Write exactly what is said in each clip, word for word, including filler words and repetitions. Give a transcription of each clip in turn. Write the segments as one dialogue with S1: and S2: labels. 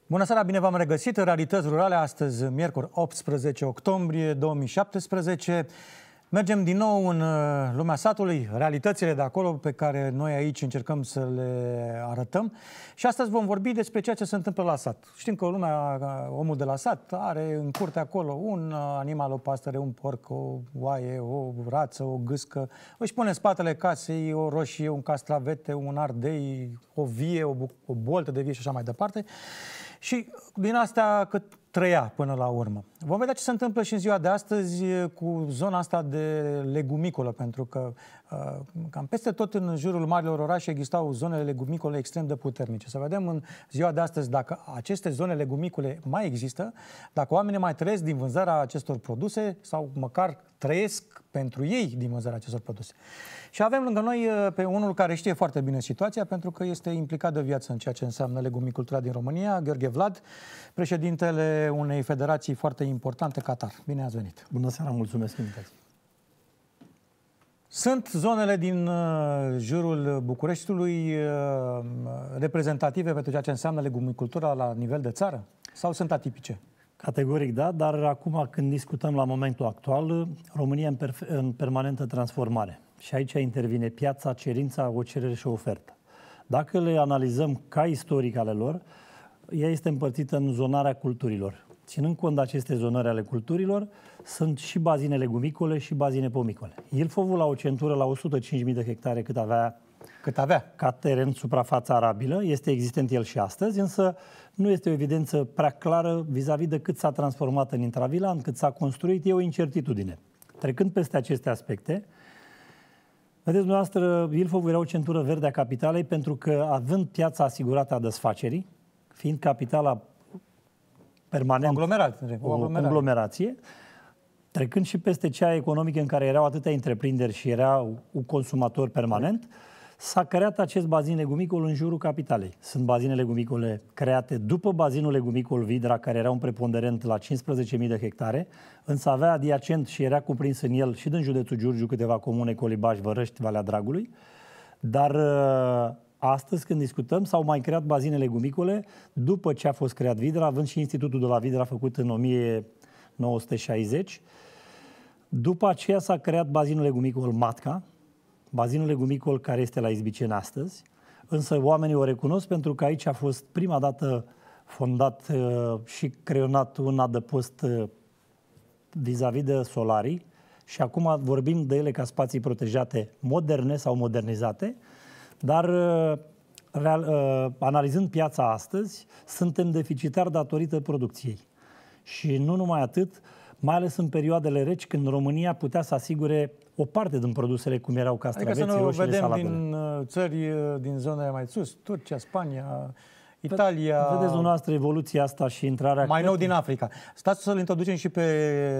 S1: Bună seara, bine v-am regăsit în Realități Rurale, astăzi, miercuri optsprezece octombrie două mii șaptesprezece. Mergem din nou în lumea satului, realitățile de acolo pe care noi aici încercăm să le arătăm. Și astăzi vom vorbi despre ceea ce se întâmplă la sat. Știm că lumea, omul de la sat are în curte acolo un animal, o pasăre, un porc, o oaie, o rață, o gâscă. Își pune în spatele casei o roșie, un castravete, un ardei, o vie, o, o boltă de vie și așa mai departe. Și din astea cât trăia până la urmă. Vom vedea ce se întâmplă și în ziua de astăzi cu zona asta de legumicolă, pentru că cam peste tot în jurul marilor orașe existau zonele legumicole extrem de puternice. Să vedem în ziua de astăzi dacă aceste zone legumicole mai există, dacă oamenii mai trăiesc din vânzarea acestor produse sau măcar trăiesc pentru ei din vânzarea acestor produse. Și avem lângă noi pe unul care știe foarte bine situația, pentru că este implicat de viață în ceea ce înseamnă legumicultura din România, Gheorghe Vlad, președintele unei federații foarte importante, Qatar. Bine ați venit!
S2: Bună seara, mulțumesc că invitați.
S1: Sunt zonele din uh, jurul Bucureștiului uh, reprezentative pentru ceea ce înseamnă legumicultura la nivel de țară? Sau sunt atipice?
S2: Categoric da, dar acum când discutăm la momentul actual, România în, în permanentă transformare. Și aici intervine piața, cerința, o cerere și o ofertă. Dacă le analizăm ca istoric ale lor, ea este împărțită în zonarea culturilor. Ținând cont de aceste zonări ale culturilor, sunt și bazine legumicole și bazine pomicole. Ilfovul la o centură la o sută cinci mii de hectare cât avea,
S1: cât avea
S2: ca teren suprafața arabilă, este existent el și astăzi, însă nu este o evidență prea clară vis-a-vis de cât s-a transformat în intravilan, cât s-a construit, e o incertitudine. Trecând peste aceste aspecte, vedeți dumneavoastră, Ilfovul era o centură verde a capitalei pentru că, având piața asigurată a desfacerii, fiind capitala permanent,
S1: Conglomerat,
S2: o conglomerație, trecând și peste cea economică în care erau atâtea întreprinderi și era un consumator permanent, s-a creat acest bazin legumicol în jurul capitalei. Sunt bazine legumicole create după bazinul legumicol Vidra, care era un preponderent la cincisprezece mii de hectare, însă avea adiacent și era cuprins în el și din județul Giurgiu câteva comune, Colibaș, Vărăști, Valea Dragului, dar astăzi, când discutăm, s-au mai creat bazine legumicole după ce a fost creat Vidra, având și Institutul de la Vidra făcut în o mie nouă sute șaizeci. După aceea s-a creat bazinul legumicol Matca, bazinul legumicol care este la Izbiceni astăzi, însă oamenii o recunosc pentru că aici a fost prima dată fondat uh, și creionat un adăpost uh, vis-a-vis de solarii și acum vorbim de ele ca spații protejate moderne sau modernizate, dar uh, real, uh, analizând piața astăzi, suntem deficitari datorită producției. Și nu numai atât, mai ales în perioadele reci, când România putea să asigure o parte din produsele, cum erau castraveții,
S1: adică să nu
S2: roșiile,
S1: vedem
S2: salatele.
S1: din țări din zonele mai sus, Turcia, Spania, Italia...
S2: Vedeți dumneavoastră evoluția asta și intrarea...
S1: Mai nou din Africa. Stați să-l introducem și pe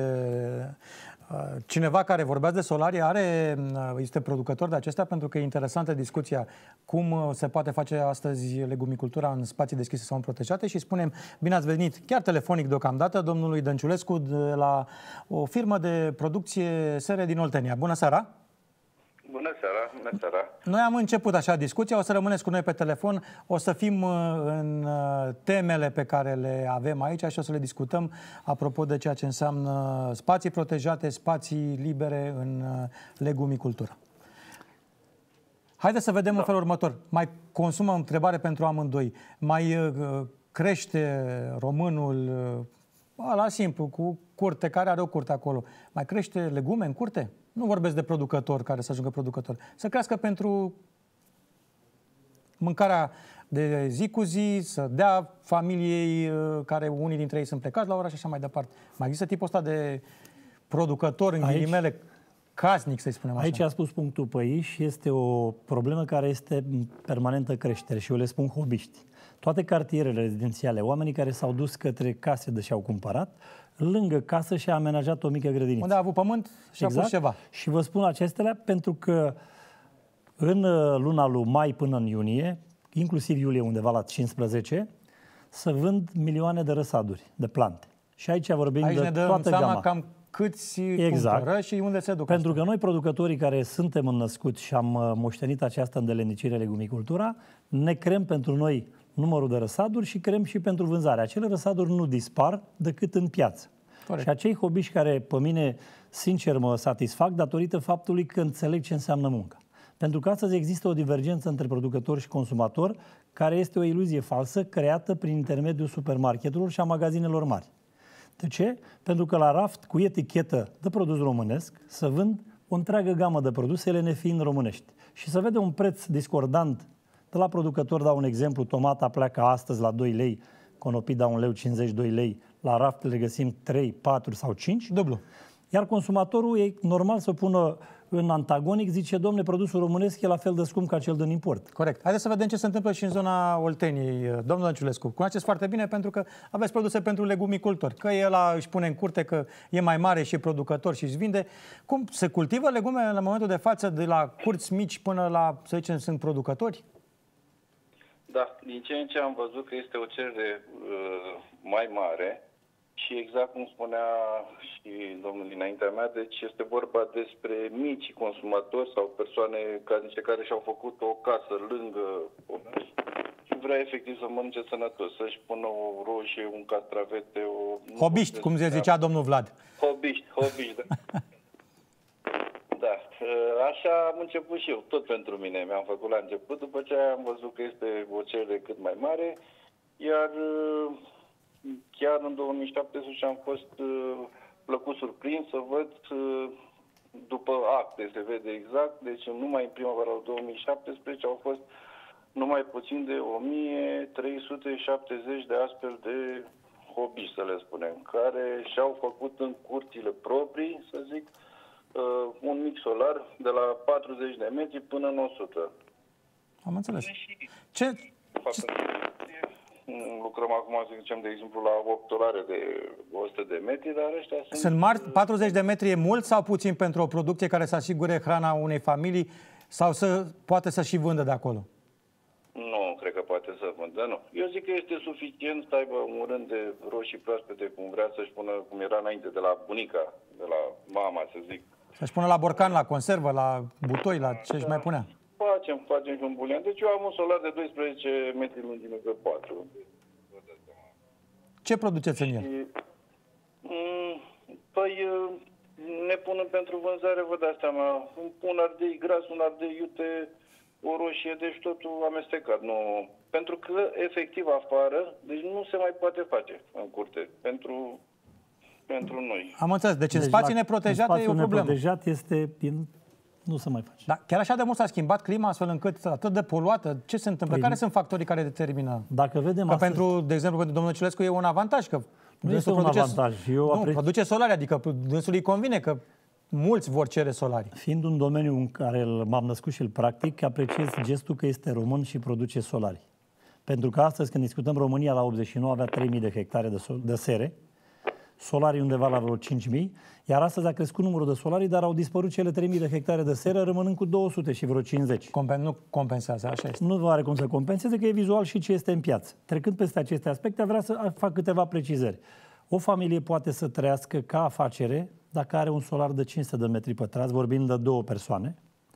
S1: cineva care vorbeați de solarii, are, este producător de acestea, pentru că e interesantă discuția cum se poate face astăzi legumicultura în spații deschise sau în protejate și spunem, bine ați venit, chiar telefonic deocamdată, domnului Dănciulescu de la o firmă de producție sere din Oltenia. Bună seara!
S3: Bună seara, bună seara!
S1: Noi am început așa discuția, o să rămâneți cu noi pe telefon, o să fim în temele pe care le avem aici și o să le discutăm apropo de ceea ce înseamnă spații protejate, spații libere în legumicultură. Haideți să vedem da. în felul următor. Mai consumă, întrebare pentru amândoi, mai crește românul la simplu, cu curte, care are o curte acolo, mai crește legume în curte? Nu vorbesc de producător care să ajungă producător. Să crească pentru mâncarea de zi cu zi, să dea familiei care unii dintre ei sunt plecați la oraș și așa mai departe. Mai există tipul ăsta de producător, în ghilimele, casnic, să-i spunem așa.
S2: Aici a spus punctul pe ei și este o problemă care este în permanentă creștere și eu le spun hobiști. Toate cartierele rezidențiale, oamenii care s-au dus către case de și-au cumpărat, lângă casă și-a amenajat o mică grădiniță.
S1: Unde a avut pământ și exact. a pus ceva.
S2: Și vă spun acestea pentru că în luna lui mai până în iunie, inclusiv iulie undeva la cincisprezece, se vând milioane de răsaduri, de plante. Și aici vorbim
S1: aici
S2: de
S1: ne dăm
S2: toată
S1: seama
S2: gama.
S1: Cam câți
S2: exact.
S1: cumpără și unde se duc.
S2: Pentru
S1: asta.
S2: că noi, producătorii care suntem înnăscuți și am moștenit această îndelenicire legumicultura, ne creăm pentru noi numărul de răsaduri și creăm și pentru vânzare. Acele răsaduri nu dispar decât în piață. Corect. Și acei hobiști care pe mine, sincer, mă satisfac datorită faptului că înțeleg ce înseamnă munca. Pentru că astăzi există o divergență între producător și consumator, care este o iluzie falsă creată prin intermediul supermarketurilor și a magazinelor mari. De ce? Pentru că la raft, cu etichetă de produs românesc, să vând o întreagă gamă de produse, ele nefiind românești. Și să vede un preț discordant de la producător, dau un exemplu, tomata pleacă astăzi la doi lei, conopida un leu cincizeci, doi lei, la raft le găsim trei, patru sau cinci.
S1: Dublu.
S2: Iar consumatorul e normal să pună în antagonic, zice, domne, produsul românesc e la fel de scump ca cel din import.
S1: Corect. Haideți să vedem ce se întâmplă și în zona Olteniei. Domnul Dănciulescu, cunoașteți foarte bine pentru că aveți produse pentru legumicultori. Că el își pune în curte că e mai mare și e producător și își vinde. Cum se cultivă legume la momentul de față de la curți mici până la, să zicem, sunt producători?
S3: Da, din ce în ce am văzut că este o cerere uh, mai mare. Și exact cum spunea și domnul dinaintea mea, deci este vorba despre mici consumatori sau persoane casnice care și-au făcut o casă lângă oraș și vrea efectiv să mănânce sănătos, să-și pună o roșie, un castravete, o...
S1: Hobiști, cum se zicea domnul Vlad.
S3: Hobiști, hobiști, da. Da, așa am început și eu, tot pentru mine mi-am făcut la început, după ce am văzut că este o cerere cât mai mare, iar... Chiar în două mii șaptesprezece am fost uh, plăcut surprins să văd, uh, după acte se vede exact, deci numai în primăvara două mii șaptesprezece au fost numai puțin de o mie trei sute șaptezeci de astfel de hobiști, să le spunem, care și-au făcut în curțile proprii, să zic, uh, un mic solar de la patruzeci de metri până în o sută.
S1: Am înțeles. Ce... Ce...
S3: Lucrăm acum, să zicem, de exemplu, la opt solare de o sută de metri, dar ăștia sunt...
S1: Sunt mari? patruzeci de metri e mult sau puțin pentru o producție care să asigure hrana unei familii sau să poate să și vândă de acolo?
S3: Nu, cred că poate să vândă, nu. Eu zic că este suficient să aibă un rând de roșii proaspete, cum vrea să-și pună, cum era înainte, de la bunica, de la mama, să zic.
S1: Să-și pună la borcan, la conservă, la butoi, la ce-și da. mai punea?
S3: Facem, facem și un bulion. Deci eu am un solar de doisprezece metri lungime pe patru.
S1: Ce produceți în el?
S3: Păi ne punem pentru vânzare, vă dați seama, un ardei gras, un ardei iute, o roșie, deci totul amestecat. Nu. Pentru că, efectiv, afară, deci nu se mai poate face în curte, pentru, pentru noi.
S1: Am înțeles. Deci, deci în spații neprotejate e o problemă.
S2: Neprotejat este... Nu se mai face.
S1: Da, chiar așa de mult s-a schimbat clima astfel încât atât de poluată? Ce se întâmplă? Păi, care sunt factorii care determină?
S2: Dacă vedem
S1: că
S2: astăzi...
S1: pentru, de exemplu, pentru domnul Ciulescu e un avantaj că
S2: nu este un produce... avantaj. Eu
S1: nu,
S2: apreci...
S1: produce solari, adică dânsul îi convine că mulți vor cere solari.
S2: Fiind un domeniu în care m-am născut și îl practic, apreciez gestul că este român și produce solari. Pentru că astăzi, când discutăm, România la optzeci și nouă avea trei mii de hectare de, so- de sere, solarii undeva la vreo cinci mii, iar astăzi a crescut numărul de solarii, dar au dispărut cele trei mii de hectare de seră, rămânând cu două sute și vreo cincizeci.
S1: Compen- nu compensează, așa este.
S2: Nu are cum să compenseze, că e vizual și ce este în piață. Trecând peste aceste aspecte, vreau să fac câteva precizări. O familie poate să trăiască ca afacere dacă are un solar de cinci sute de metri pătrați, vorbim de două persoane.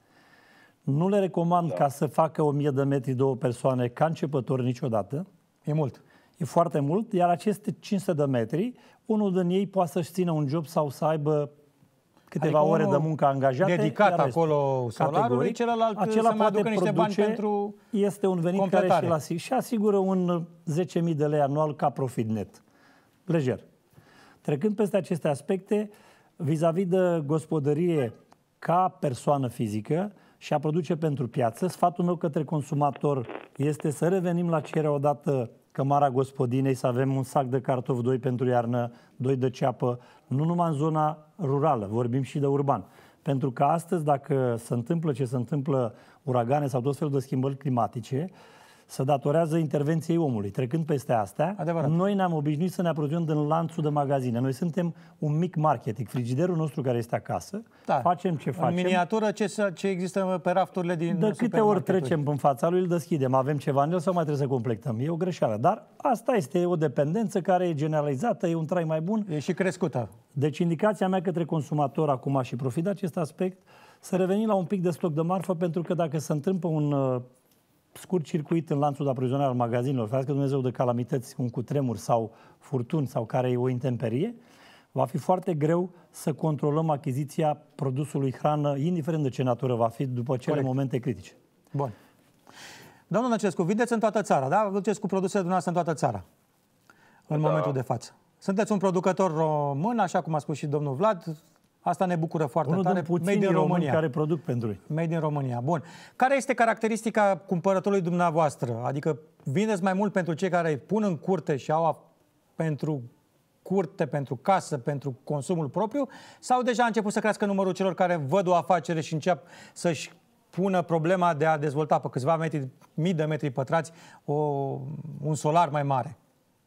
S2: Nu le recomand da. ca să facă o mie de metri două persoane ca începători niciodată.
S1: E mult.
S2: E foarte mult, iar aceste cinci sute de metri, unul din ei poate să-și țină un job sau să aibă câteva adică ore de muncă angajate.
S1: Dedicat acolo solarului, celălalt
S2: acela
S1: să mai aducă niște bani pentru
S2: este un venit
S1: completare.
S2: care și, și asigură un zece mii de lei anual ca profit net. Lejer. Trecând peste aceste aspecte, vis-a-vis de gospodărie ca persoană fizică și a produce pentru piață, sfatul meu către consumator este să revenim la ce era odată cămara gospodinei, să avem un sac de cartofi, doi pentru iarnă, doi de ceapă, nu numai în zona rurală, vorbim și de urban. Pentru că astăzi, dacă se întâmplă ce se întâmplă, uragane sau tot felul de schimbări climatice, se datorează intervenției omului. Trecând peste astea,
S1: adevărat,
S2: noi ne-am obișnuit să ne aprovizionăm din lanțul de magazine. Noi suntem un mic marketing. Frigiderul nostru care este acasă, da. facem ce facem.
S1: În miniatură ce, ce există pe rafturile din
S2: de câte ori trecem în fața lui, îl deschidem. Avem ceva în el sau mai trebuie să completăm? E o greșeală. Dar asta este o dependență care e generalizată, e un trai mai bun.
S1: E și crescută.
S2: Deci indicația mea către consumator acum, și profit de acest aspect, să revenim la un pic de stoc de marfă, pentru că dacă se întâmplă un scurt circuit în lanțul de aprovizionare al magazinelor, ferească Dumnezeu de calamități, un cutremur sau furtuni sau care e o intemperie, va fi foarte greu să controlăm achiziția produsului hrană, indiferent de ce natură va fi, după cele Corect. momente critice.
S1: Bun. Domnul Năcescu, vindeți în toată țara, da? Duceți cu produsele dumneavoastră în toată țara, în da. momentul de față. Sunteți un producător român, așa cum a spus și domnul Vlad. Asta ne bucură foarte
S2: Unul
S1: tare.
S2: Unul din puțini români care produc pentru ei.
S1: Made in România. Bun. Care este caracteristica cumpărătorului dumneavoastră? Adică vindeți mai mult pentru cei care pun în curte și au pentru curte, pentru casă, pentru consumul propriu? Sau deja a început să crească numărul celor care văd o afacere și încep să-și pună problema de a dezvolta pe câțiva metri, mii de metri pătrați o, un solar mai mare?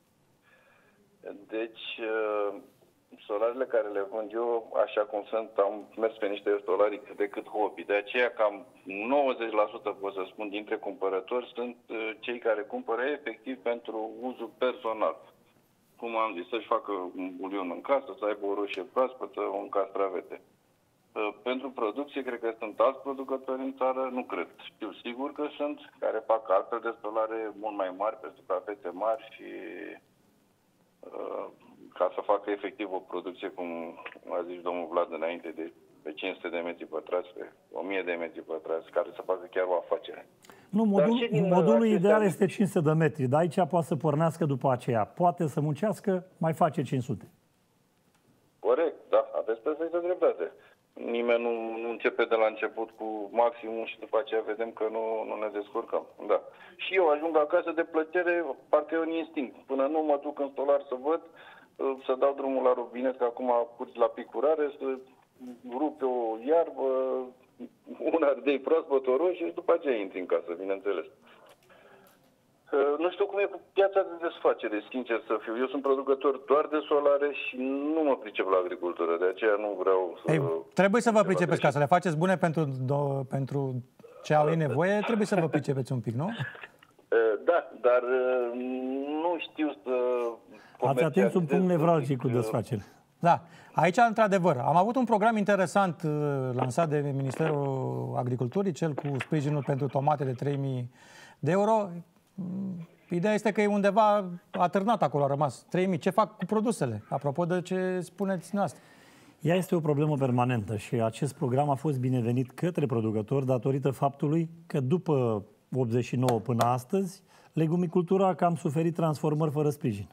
S3: Deci, solarele care le vând eu, așa cum sunt, am mers pe niște solari decât hobby. De aceea, cam nouăzeci la sută, pot să spun, dintre cumpărători sunt cei care cumpără efectiv pentru uzul personal. Cum am zis, să-și facă un bulion în casă, să aibă o roșie proaspătă, un castravete. Pentru producție, cred că sunt alți producători în țară, nu cred. Știu sigur că sunt, care fac altfel de solare mult mai mari, pe suprafețe mari și uh, ca să facă efectiv o producție, cum a zis domnul Vlad înainte, de pe cinci sute de metri pătrați, pe o mie de metri pătrați, care să facă chiar o afacere.
S2: Nu, modul, modulul ideal este cinci sute de metri, dar aici poate să pornească după aceea. Poate să muncească, mai face cinci sute.
S3: Corect, da, aveți perfectă dreptate. Nimeni nu, nu începe de la început cu maximum și după aceea vedem că nu, nu ne descurcăm. Da. Și eu ajung acasă de plăcere, parcă e un instinct. Până nu mă duc în solar să văd, să dau drumul la robinet, că acum curgi la picurare, să rupe o iarbă, un ardei proaspăt, o roșie și după aceea intri în casă, bineînțeles. Nu știu cum e cu piața de desfacere, sincer să fiu. Eu sunt producător doar de solare și nu mă pricep la agricultură, de aceea nu vreau să...
S1: Ei, trebuie să vă pricepeți ca să le faceți bune pentru, do, pentru ce au ei nevoie, trebuie să vă pricepeți un pic, nu?
S3: Da, dar nu știu să...
S2: Ați atins un punct nevralgic cu desfacere.
S1: Da, aici, într-adevăr, am avut un program interesant uh, lansat de Ministerul Agriculturii, cel cu sprijinul pentru tomate de trei mii de euro. Ideea este că e undeva atârnat acolo, a rămas trei mii. Ce fac cu produsele? Apropo de ce spuneți noastră.
S2: Ea este o problemă permanentă și acest program a fost binevenit către producători datorită faptului că după optzeci și nouă până astăzi, legumicultura a cam suferit transformări fără sprijin.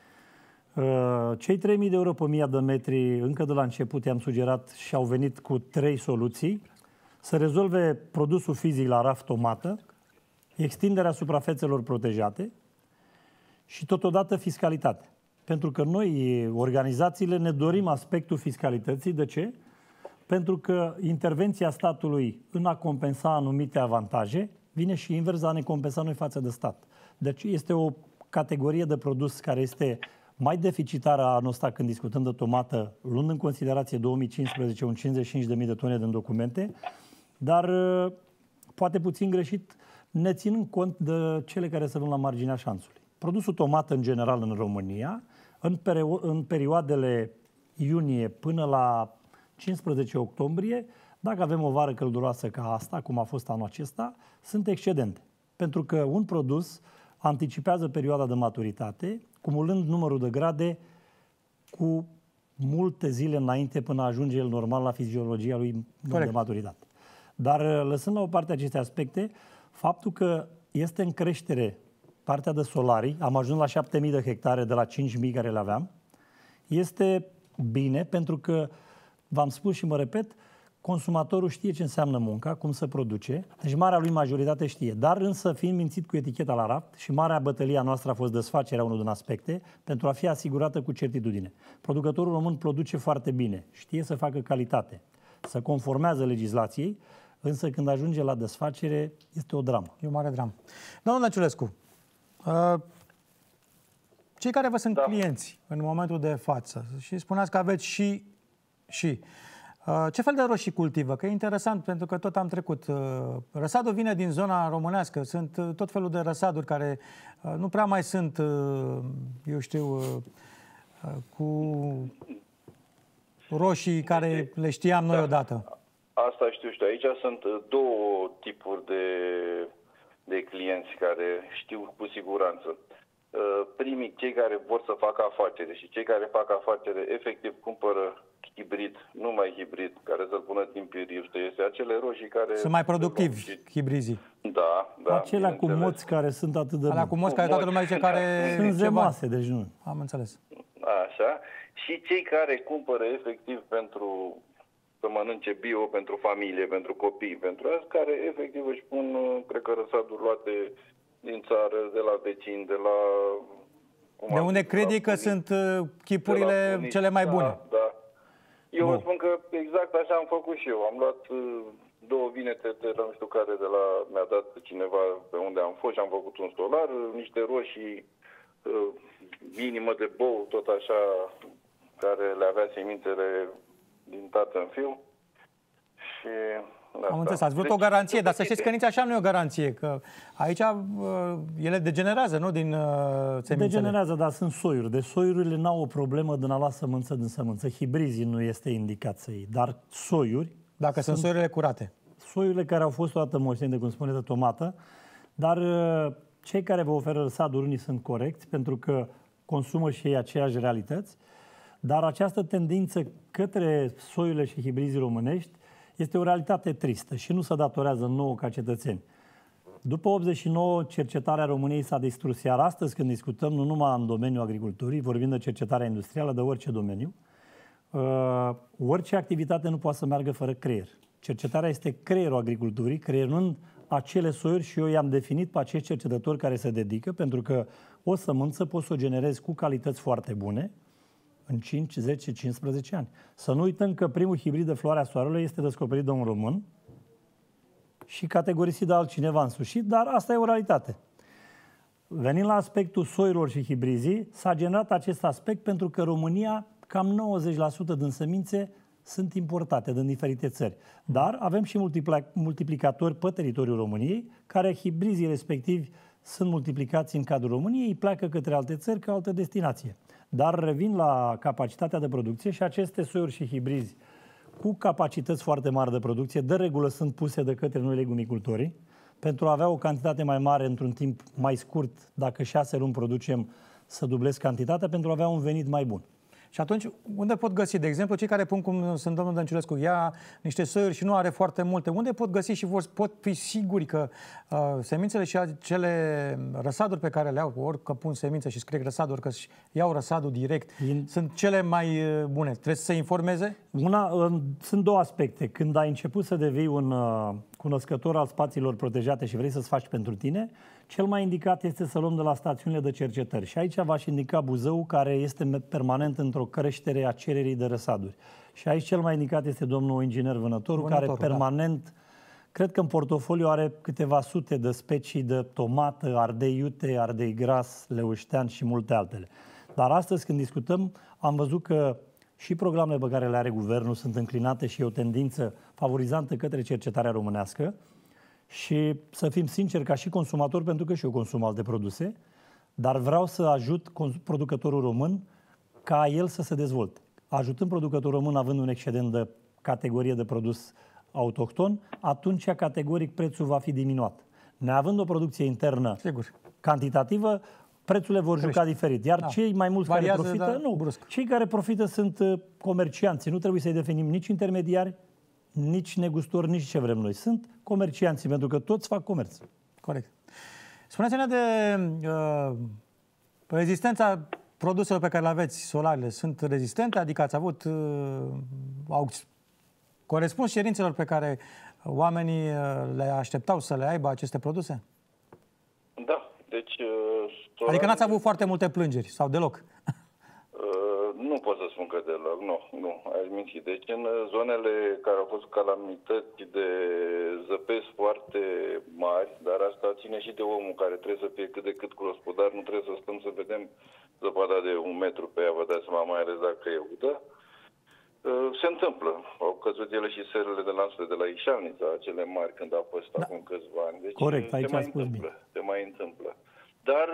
S2: Cei trei mii de euro pe mie de metri, încă de la început i-am sugerat și au venit cu trei soluții. Să rezolve produsul fizic la raft tomată, extinderea suprafețelor protejate și totodată fiscalitate. Pentru că noi, organizațiile, ne dorim aspectul fiscalității. De ce? Pentru că intervenția statului în a compensa anumite avantaje vine și invers a ne compensa noi față de stat. Deci este o categorie de produs care este mai deficitară anul ăsta când discutăm de tomată, luând în considerație două mii cincisprezece un cincizeci și cinci de mii de tone din documente, dar poate puțin greșit, ne ținând cont de cele care se vând la marginea șanțului. Produsul tomată în general în România, în, perio- în perioadele iunie până la cincisprezece octombrie, dacă avem o vară călduroasă ca asta, cum a fost anul acesta, sunt excedente. Pentru că un produs anticipează perioada de maturitate, cumulând numărul de grade cu multe zile înainte până ajunge el normal la fiziologia lui de maturitate. Dar lăsând la o parte aceste aspecte, faptul că este în creștere partea de solarii, am ajuns la șapte mii de hectare de la cinci mii care le aveam, este bine pentru că, v-am spus și mă repet, consumatorul știe ce înseamnă munca, cum se produce, deci marea lui majoritate știe. Dar însă, fiind mințit cu eticheta la raft, și marea bătălie a noastră a fost desfacerea unul din aspecte, pentru a fi asigurată cu certitudine. Producătorul român produce foarte bine, știe să facă calitate, să conformează legislației, însă când ajunge la desfacere, este o dramă.
S1: E o mare dramă. Domnul Năciulescu, cei care vă sunt da. clienți în momentul de față, și spuneați că aveți și... și ce fel de roșii cultivă? Că e interesant, pentru că tot am trecut. Răsadul vine din zona românească. Sunt tot felul de răsaduri care nu prea mai sunt, eu știu, cu roșii care le știam noi odată.
S3: Asta știu, știu. Aici sunt două tipuri de de clienți care știu cu siguranță. Primii, cei care vor să facă afacere și cei care fac afacere, efectiv cumpără hibrid, nu mai hibrid, care să-l pună timpiriu, este acele roșii care...
S1: Sunt mai productivi și... hibrizii.
S3: Da, da.
S2: Acelea cu moți care sunt atât de...
S1: Alea cu moți care toată lumea zice care...
S2: Sunt zemoase, deci nu.
S1: Am înțeles.
S3: Așa. Și cei care cumpără efectiv pentru să mănânce bio, pentru familie, pentru copii, pentru asta, care efectiv își pun, cred că răsaduri luate din țară, de la vecini, de la...
S1: De unde crede că sunt chipurile
S3: bunici,
S1: cele mai bune.
S3: Da, da. Eu
S1: Bun.
S3: vă spun că exact așa am făcut și eu. Am luat două vinete de la nu știu care, de la, mi-a dat cineva pe unde am fost și am făcut un solar, niște roșii, inimă de bou, tot așa, care le avea semințele din tată în fiu. Și...
S1: Am înțeles, ați vrut deci, o garanție, dar să știți că nici așa nu e o garanție, că aici uh, ele degenerează, nu, din uh, semințele.
S2: Degenerează, dar sunt soiuri. Deci soiurile n-au o problemă din a lua sămânță din sămânță. Hibrizii nu este indicat să iei, dar soiuri...
S1: Dacă sunt, sunt soiurile curate.
S2: Soiurile care au fost toată moștenite, cum spuneți, de tomată, dar uh, cei care vă oferă răsaduri unii sunt corecți, pentru că consumă și ei aceeași realități, dar această tendință către soiurile și hibrizii românești este o realitate tristă și nu se datorează nouă ca cetățeni. După optzeci și nouă, cercetarea României s-a distrus, iar astăzi, când discutăm, nu numai în domeniul agriculturii, vorbim de cercetarea industrială, de orice domeniu, uh, orice activitate nu poate să meargă fără creier. Cercetarea este creierul agriculturii, creierând acele soiuri și eu i-am definit pe acești cercetători care se dedică, pentru că o sămânță poți să o generezi cu calități foarte bune, în cinci, zece, cincisprezece ani. Să nu uităm că primul hibrid de floarea soarelui este descoperit de un român și categorisit de altcineva însușit, dar asta e o realitate. Venind la aspectul soiurilor și hibrizii, s-a generat acest aspect pentru că România, cam nouăzeci la sută din semințe sunt importate din diferite țări. Dar avem și multiplicatori pe teritoriul României, care hibrizii respectivi sunt multiplicați în cadrul României, pleacă către alte țări ca altă destinație. Dar revin la capacitatea de producție și aceste soiuri și hibrizi cu capacități foarte mari de producție, de regulă sunt puse de către noi legumicultorii, pentru a avea o cantitate mai mare într-un timp mai scurt, dacă șase luni producem, să dublez cantitatea, pentru a avea un venit mai bun.
S1: Și atunci, unde pot găsi, de exemplu, cei care pun, cum sunt domnul Dănciulescu, ia niște soiuri și nu are foarte multe, unde pot găsi și vor, pot fi siguri că uh, semințele și acele răsaduri pe care le au, ori că pun semințe și scriu răsaduri, că iau răsadul direct, In... sunt cele mai bune. Trebuie să se informeze?
S2: Una, uh, sunt două aspecte. Când ai început să devii un uh, cunoscător al spațiilor protejate și vrei să-ți faci pentru tine, cel mai indicat este să luăm de la stațiunile de cercetări. Și aici v-aș indica Buzău, care este permanent într-o creștere a cererii de răsaduri. Și aici cel mai indicat este domnul inginer Vânătoru, Vânătoru care permanent, da. Cred că în portofoliu are câteva sute de specii de tomată, ardei iute, ardei gras, leuștean și multe altele. Dar astăzi, când discutăm, am văzut că și programele pe care le are guvernul sunt înclinate și e o tendință favorizantă către cercetarea românească. Și să fim sinceri, ca și consumator, pentru că și eu consum alte produse, dar vreau să ajut producătorul român ca el să se dezvolte. Ajutând producătorul român având un excedent de categorie de produs autohton, atunci categoric prețul va fi diminuat. Neavând o producție internă
S1: Sigur.
S2: cantitativă, prețurile vor Crește. juca diferit. Iar da. cei mai mulți Variază, care profită, nu, brusc. Cei care profită sunt comercianții. Nu trebuie să-i definim nici intermediari, nici negustori, nici ce vrem noi. Sunt comercianții, pentru că toți fac comerț.
S1: Corect. Spuneți-ne de uh, rezistența produselor pe care le aveți, solarele. Sunt rezistente? Adică ați avut, uh, au corespuns cerințelor pe care oamenii uh, le așteptau să le aibă aceste produse?
S3: Da. Deci, uh,
S1: solarele... Adică n-ați avut foarte multe plângeri sau deloc?
S3: Nu pot să spun că deloc, nu, nu, aș minți. Deci în zonele care au fost calamități de zăpezi foarte mari, dar asta ține și de omul care trebuie să fie cât de cât gospodar, nu trebuie să stăm să vedem zăpada de un metru pe ea, vă dați seama, mai ales dacă e udă. Se întâmplă. Au căzut ele și serele de lanțurile de la Ișalnița, acele mari, când a fost da. acum câțiva ani. Deci
S2: corect, aici
S3: se mai
S2: spus
S3: întâmplă,
S2: bine.
S3: se mai întâmplă. Dar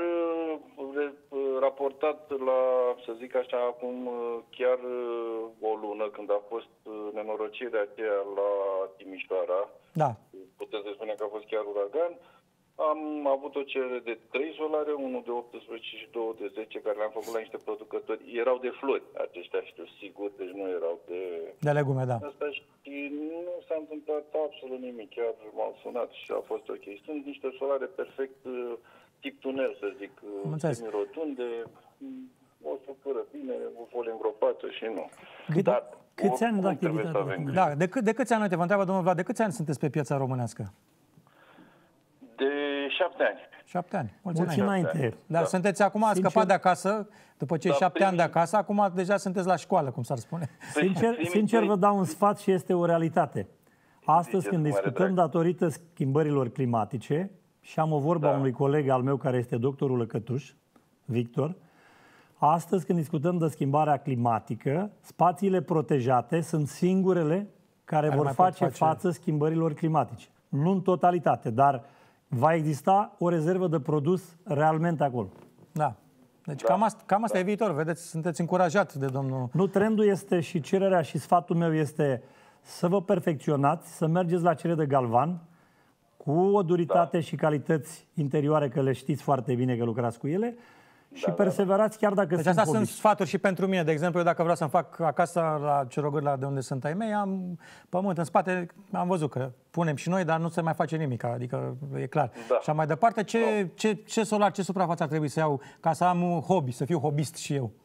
S3: raportat la, să zic așa, acum chiar o lună, când a fost nenorocirea aceea la Timișoara,
S1: da.
S3: putem să spunem că a fost chiar uragan, Am avut o cerere de trei solare, unul de optsprezece și două de zece, care le-am făcut la niște producători. Erau de flori, aceștia știu sigur, deci nu erau de...
S1: De legume, da.
S3: Asta și nu s-a întâmplat absolut nimic, chiar m-au sunat și a fost ok. Sunt niște solare perfect uh, tip tunel, să zic, uh, semi-rotunde, o structură bine, o folie îngropată și nu.
S2: Cât, Dar, câți ani de activitate?
S1: Da, de, cât, de câți ani, te vă întreabă domnul Vlad, de câți ani sunteți pe piața românească?
S3: De șapte ani.
S1: Șapte ani. Mulți,
S2: Mulți înainte.
S1: înainte. Dar da. Sunteți acum Sincer... scăpat de acasă, după cei da, șapte primii... ani de acasă, acum deja sunteți la școală, cum s-ar spune.
S2: Sincer, sincer vă dau un sfat și este o realitate. Astăzi, când discutăm datorită schimbărilor climatice, și am o vorbă da. a unui coleg al meu care este doctorul Lăcătuș, Victor, astăzi când discutăm de schimbarea climatică, spațiile protejate sunt singurele care, care vor face, face față schimbărilor climatice. Nu în totalitate, dar va exista o rezervă de produs realmente acolo.
S1: Da. Deci da. cam asta, cam asta da. e viitor. Vedeți, sunteți încurajat de domnul...
S2: Nu, trendul este și cererea și sfatul meu este să vă perfecționați, să mergeți la cele de galvan, cu o duritate da. și calități interioare, că le știți foarte bine că lucrați cu ele, da, și perseverați chiar dacă
S1: deci
S2: sunt
S1: astea
S2: hobby.
S1: sunt sfaturi și pentru mine. De exemplu, eu dacă vreau să-mi fac acasă la Cerogârla, de unde sunt ai mei, am pământ în spate, am văzut că punem și noi, dar nu se mai face nimic, adică e clar. Da. Și mai departe, ce, no. ce, ce solar, ce suprafață ar trebui să iau ca să am un hobby, să fiu hobbyist și eu?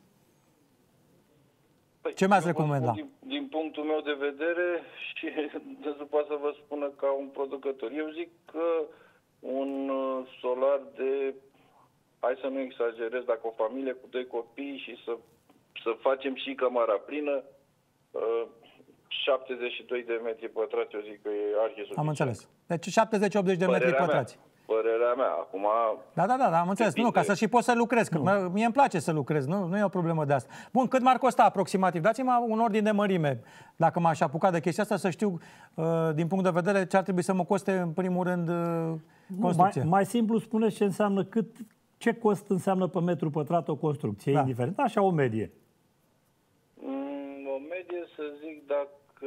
S3: Păi,
S1: ce mi-ați recomandat?
S3: Din, din punctul meu de vedere, și dânsul poate să vă spună ca un producător, eu zic că un solar de, hai să nu exagerez, dacă o familie cu doi copii și să, să facem și cămara plină, șaptezeci și doi de metri pătrați, eu zic că e arhisuficient.
S1: Am înțeles. Deci șaptezeci optzeci de metri pătrați.
S3: Mea. Părerea mea, acum...
S1: Da, da, da, da, am înțeles. Nu, ca să și pot să lucrez, că nu. mie îmi place să lucrez, nu, nu e o problemă de asta. Bun, cât m-ar costa aproximativ? Dați-mi un ordin de mărime, dacă m-aș apuca de chestia asta, să știu, uh, din punct de vedere, ce ar trebui să mă coste, în primul rând, uh, construcția.
S2: Mai, mai simplu spuneți ce înseamnă, cât, ce cost înseamnă pe metru pătrat o construcție, da. indiferent. Așa, o medie.
S3: Mm, o medie, să zic, dacă...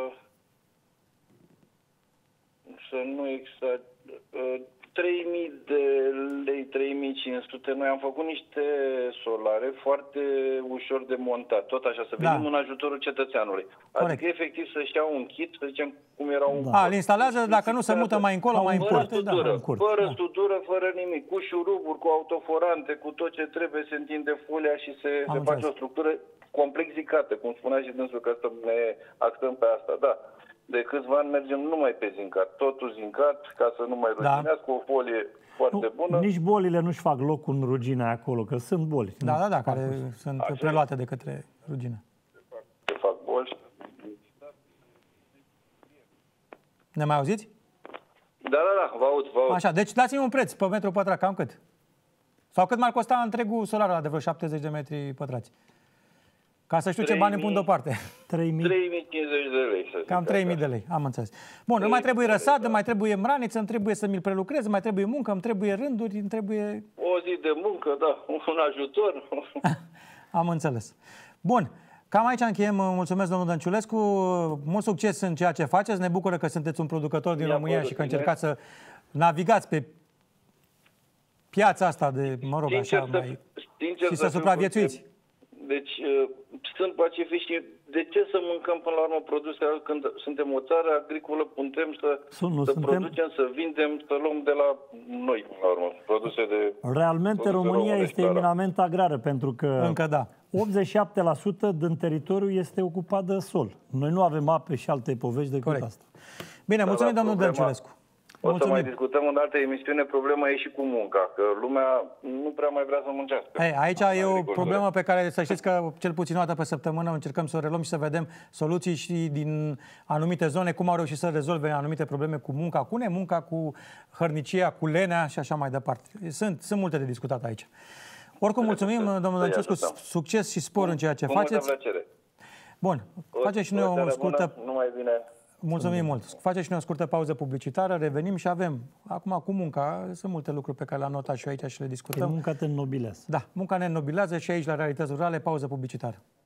S3: Să nu exact... Uh, trei mii de lei, trei mii cinci sute. Noi am făcut niște solare foarte ușor de montat. Tot așa, să venim da. în ajutorul cetățeanului. Corect. Adică, efectiv, să-și iau un kit, să zicem, cum era un...
S1: Da. A, îl instalează, dacă nu se mută mai încolo, mai în
S3: Fără
S1: curte.
S3: studură,
S1: da, în curte.
S3: fără
S1: da.
S3: studură, fără nimic. Cu șuruburi, cu autoforante, cu tot ce trebuie, se întinde folia și se, se face o structură complexicată, cum spunea și dânsul, că asta ne axăm pe asta. Da. De câțiva ani mergem numai pe zincat, totul zincat, ca să nu mai ruginească, da. o folie foarte nu, bună.
S2: Nici bolile nu-și fac loc în ruginea acolo, că sunt boli.
S1: Da, da, da, care sunt Așa preluate de către rugină.
S3: Se fac boli.
S1: Ne mai auziți?
S3: Da, da, da, vă aud, vă aud.
S1: Așa, deci dați-mi un preț pe metru pătrat, cam cât? Sau cât m-ar costa întregul solar ăla de vreo șaptezeci de metri pătrați? Ca să știu ce bani îmi pun deoparte.
S3: trei mii cincizeci de lei, să zic.
S1: Cam trei mii de lei, am înțeles. Bun, îmi mai trebuie răsadă, mai trebuie mraniță, îmi trebuie să mi-l prelucrez, mai trebuie muncă, îmi trebuie rânduri, îmi trebuie...
S3: O zi de muncă, da, un ajutor.
S1: Am înțeles. Bun, cam aici încheiem. Mulțumesc, domnul Dănciulescu. Mult succes în ceea ce faceți. Ne bucură că sunteți un producător din România și că încercați să navigați pe piața asta de, mă rog, așa, mai... și să supraviețuiți.
S3: Deci, sunt pacifici și de ce să mâncăm până la urmă produse când suntem o țară agricolă, putem să,
S2: Sunt, nu,
S3: să
S2: suntem...
S3: producem, să vindem, să luăm de la noi, până la urmă, produse de...
S2: Realmente România este eminament agrară, pentru că
S1: încă da.
S2: optzeci și șapte la sută din teritoriu este ocupat de sol. Noi nu avem ape și alte povești decât Corect. asta.
S1: Bine, mulțumim, domnul Dănciulescu.
S3: O Mulțumim. să mai discutăm în altă emisiune. Problema e și cu munca, că lumea nu prea mai vrea să muncească.
S1: Hey, aici e o problemă pe care să știți că cel puțin o dată pe săptămână încercăm să o reluăm și să vedem soluții și din anumite zone, cum au reușit să rezolve anumite probleme cu munca, cu nemunca, cu hărnicia, cu lenea și așa mai departe. Sunt, sunt multe de discutat aici. Oricum, mulțumim, domnul Dănciulescu, succes și spor în ceea ce
S3: cu
S1: faceți. Bun, facem și noi o scurtă...
S3: Numai bine.
S1: Mulțumim mult. Facem și noi o scurtă pauză publicitară, revenim și avem, acum cu munca, sunt multe lucruri pe care le-am notat și eu aici și le discutăm.
S2: Munca te înnobilează.
S1: Da, munca ne înnobilează și aici la Realități Rurale, pauză publicitară.